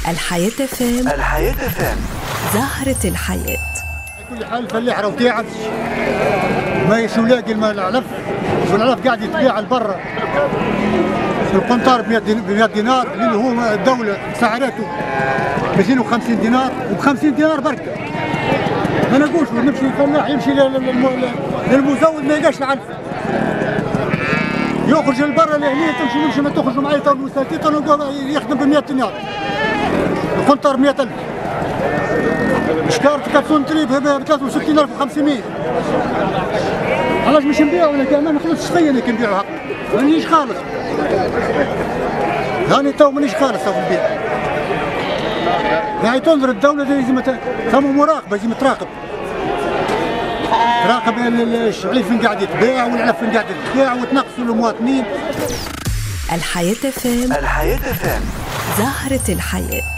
الحياة فام. الحياة فام. زهرة الحياة. كل حال الفلاح راه تعب ما يلاقي الماء العلف، والعلف قاعد يتباع لبرا. القنطار ب 100 دينار اللي هو الدولة سعرته 250 دينار، وب 50 دينار بركة. ما نقولش نمشي الفلاح يمشي للمزود ما يلقاش العلف. يخرج لبرا لهنا تمشي ما تخرج معايا طن وساكت يخدم ب 100 دينار. القنطار 100,000. شكارة كرتون تريب ب 63,500. علاش مش نبيعو؟ انا كمان ما خلصتش فيا انا كي نبيعو مانيش خالص. هاني تو مانيش خالص تو نبيع. يعني تنظر الدولة لازم ثم مراقبة، لازم تراقب. تراقب العلف فين قاعد يتباع والعلف فين قاعد يتباع وتنقصوا المواطنين. الحياة فام. الحياة فام. زهرة الحياة.